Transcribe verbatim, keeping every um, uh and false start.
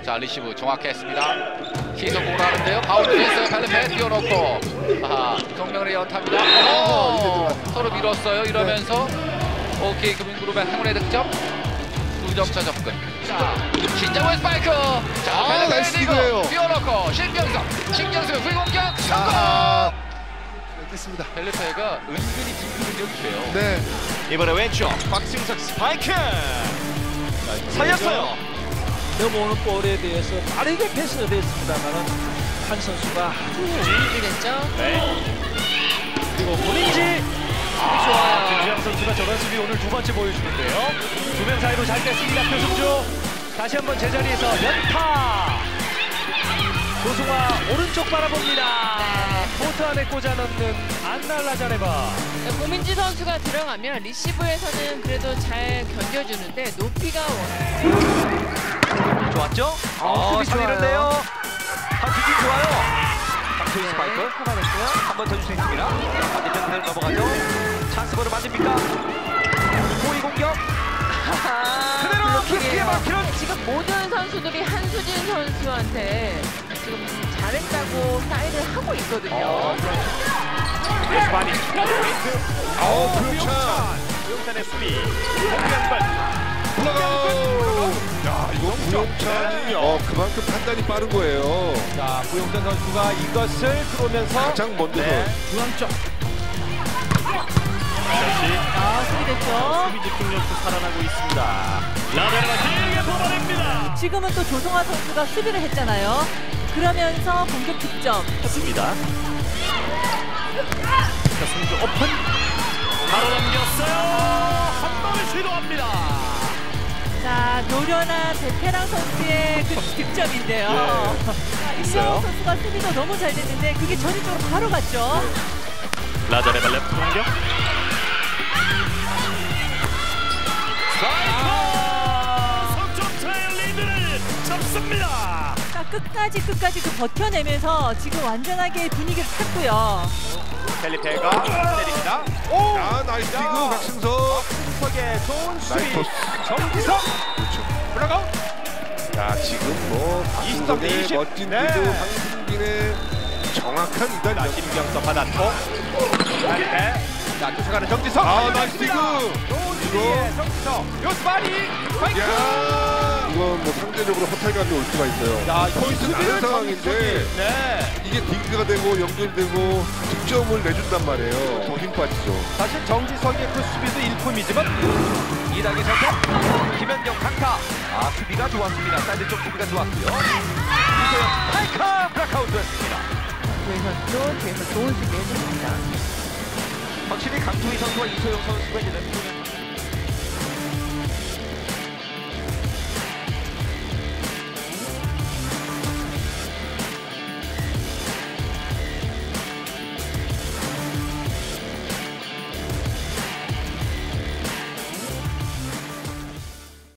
자, 리시브 정확했습니다. 계속 오라는데요. 바운드 됐어요. 펠리페 띄워놓고 아하, 정명을 연타입니다. 오, 서로 밀었어요. 이러면서 네. 오케이 금융그룹의 행운의 득점. 두 점차 접근. 자, 신장호의 스파이크. 자, 펠리페 이거 띄워놓고 신경석. 신경석의 불공격 성공. 됐습니다. 펠리페가 은근히 뒷근력이 돼요. 네. 이번에 왼쪽 박승석 스파이크 살렸어요. 넘어오는 볼에 대해서 빠르게 패스가 됐습니다만 한 선수가 준비됐죠? 네. 그리고 고민지 아, 좋아요. 김주영 선수가 저런 수비 오늘 두 번째 보여주는데요. 두 명 사이로 잘 뺐습니다. 표승주 다시 한번 제자리에서 연타. 조승화 오른쪽 바라봅니다. 네. 코트 안에 꽂아 넣는 안나 라자레바. 고민지 선수가 들어가면 리시브에서는 그래도 잘 견뎌주는데 높이가 워낙 좋았죠? 어, 수비 살리는데요. 한 뒷팀 좋아요. 강소희 네, 스파이크 커버됐고요. 한 번 더 줄 수 있습니다. 반대편 그대로 넘어가죠. 찬스볼을 만듭니까? 호위 공격. 그대로 깊게 막히는. 지금 모든 선수들이 한수진 선수한테 지금 잘했다고 사인을 하고 있거든요. 어, 그래서 많이 페인트. 어, 구용찬. 구용찬의 수비. 공간발. 올라가. 야, 이거 구용찬이 어 그만큼 판단이 빠른 거예요. 자, 구용찬 선수가 이것을 들어오면서 가장 먼저 네. 중앙 쪽. 아, 수비됐죠. 수비 집중력도 살아나고 있습니다. 라베르가 길게 뽑아냅니다. 지금은 또 조성아 선수가 수비를 했잖아요. 그러면서 공격 득점. 좋습니다. 자, 승주 오픈. 바로 넘겼어요. 한 번을 시도합니다. 자, 노련한 베테랑 선수의 그 득점인데요. 네. 임명호 선수가 수비도 너무 잘 됐는데 그게 전위적으로 바로 갔죠. 네. 라자레바 레프트 공격. 스파이크! 석점차의 리드를 잡습니다. 자, 끝까지 끝까지 그 버텨내면서 지금 완전하게 분위기를 탔고요. 펠리페가 때립니다. 오! 야, 나이스 디그 박승석. 석의 좋은 수비. 나이스. 정기석. 그렇죠. 올라가. 야, 지금 뭐 이십 대 박승석의 이십. 멋진 네. 디그, 황승빈의 정확한 이단 자, 김경석 받았고. 펠리페. 자, 쫓아가는 정지석. 아, 나이스 디그. 좋은 수비의 정지석. 요스바리. 스파이크. 야, 이건 뭐 상대적으로 허탈감이 올 수가 있어요. 자, 포인트 나는 상황인데 네. 이게 디그가 되고 연결되고 득점을 내준단 말이에요. 더 힘 빠지죠. 사실 정지석의 그 수비도 일품이지만 이당의 선택. 김현경 강타. 아, 수비가 좋았습니다. 사이드 쪽 수비가 좋았고요. 이소영 스파이크 블락아웃됐습니다. 조희 선수도 뒤에서 좋은 수비 해줍니다. 확실히 강투희 선수와 이소영 선수가 이제